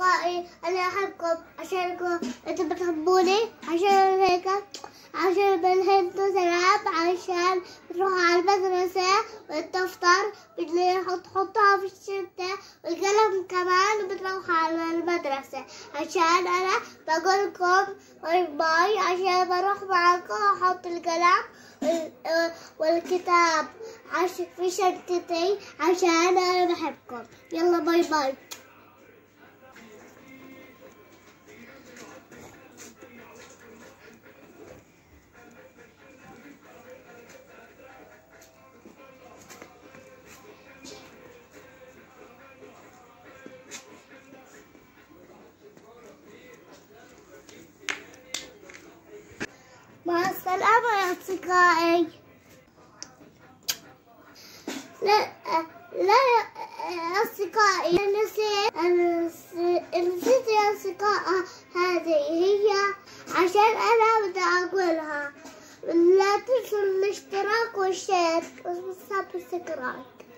أصدقائي أنا أحبكم عشانكم أنتم بتحبوني، عشان هيك عشان بنحبوا سلام، عشان بتروحوا على المدرسة والدفتر بتحطوها في الشنطة والقلم كمان وبتروحوا على المدرسة، عشان أنا بقولكم باي باي عشان بروح معاكم وأحط القلم والكتاب في شنطتي عشان أنا بحبكم. يلا باي باي. مع السلامة يا أصدقائي. لا يا أصدقائي، نسيت يا أصدقائي، هذه هي عشان أنا بدي أقولها. لا تنسوا الاشتراك والشير والسبسكرايب.